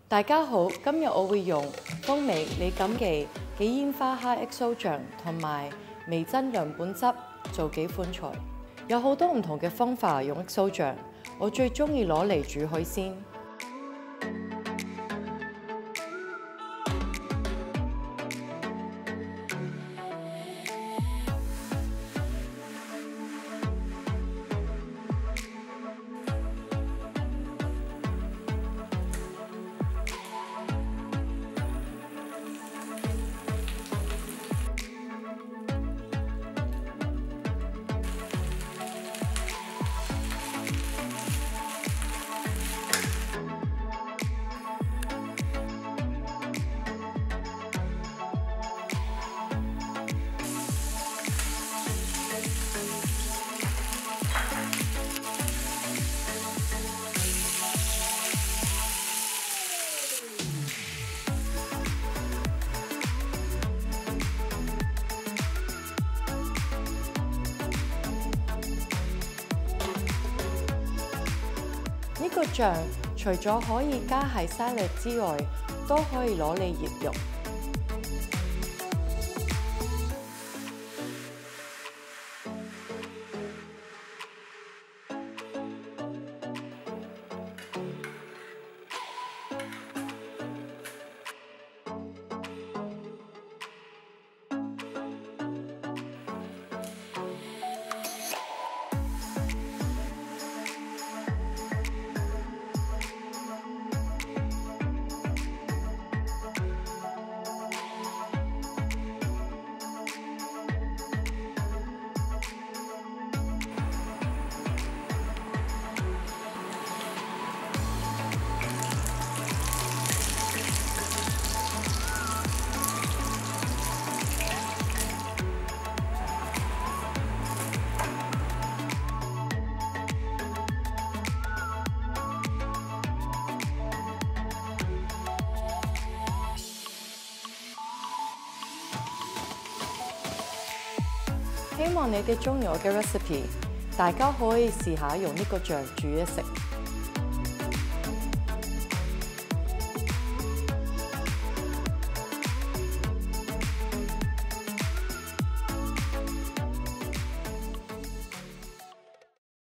大家好，今日我會用風味李錦記嘅煙花蝦 XO 醬同埋味噌涼拌汁做幾款菜。有好多唔同嘅方法用 XO 醬，我最中意攞嚟煮海鮮。呢個醬除咗可以加喺沙律之外，都可以攞嚟醃肉。希望你哋鍾意我嘅 recipe， 大家可以試下用呢個醬煮嘢食。